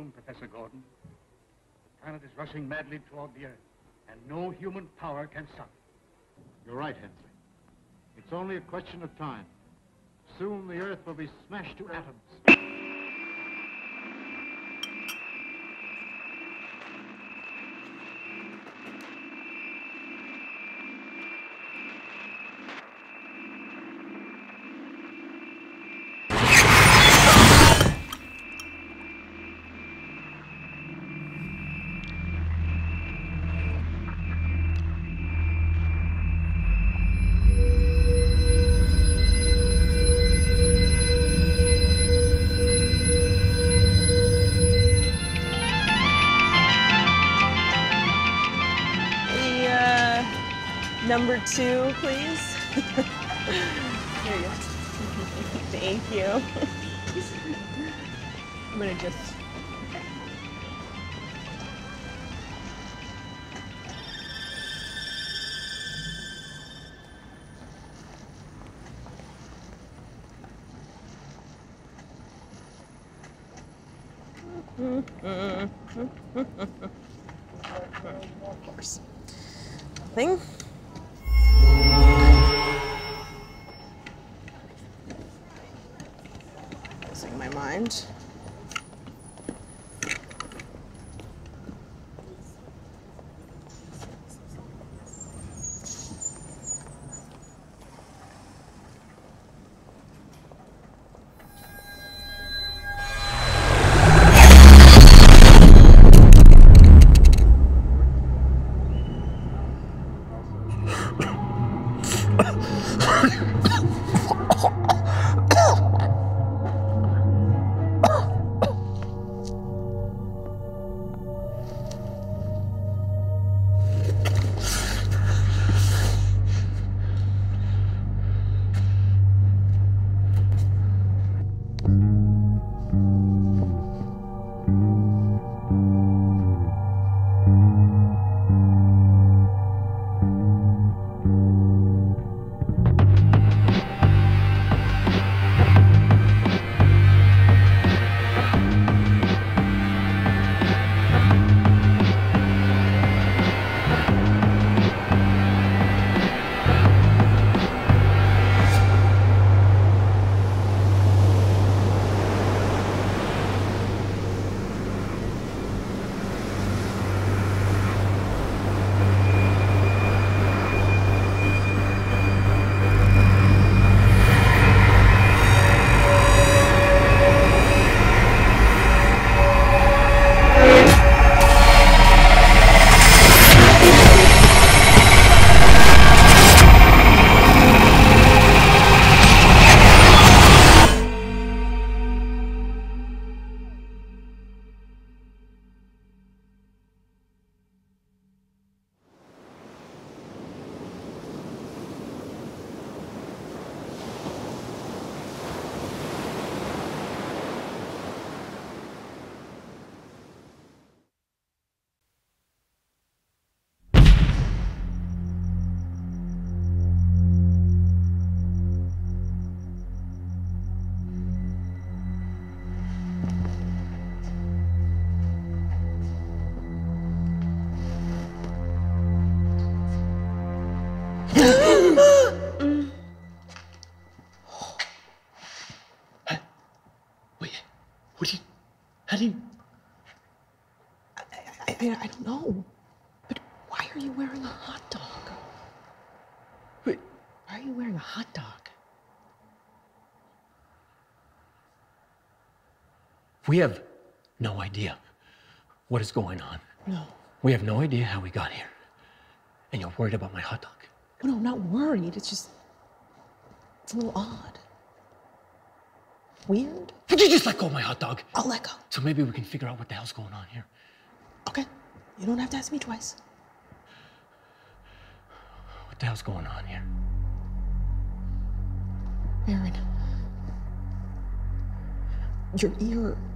doom, Professor Gordon. The planet is rushing madly toward the Earth, and no human power can stop it. You're right, Henry. It's only a question of time. Soon the Earth will be smashed to atoms. Number 2, please. Here you go. Thank you. I'm gonna just... Of course. Nothing. Losing my mind. I don't know. But why are you wearing a hot dog? Wait. Why are you wearing a hot dog? We have no idea what is going on. No. We have no idea how we got here. And you're worried about my hot dog. No, I'm not worried. It's just... it's a little odd. Weird? Would you just let go of my hot dog? I'll let go. So maybe we can figure out what the hell's going on here. Okay. You don't have to ask me twice. What the hell's going on here? Aaron. Your ear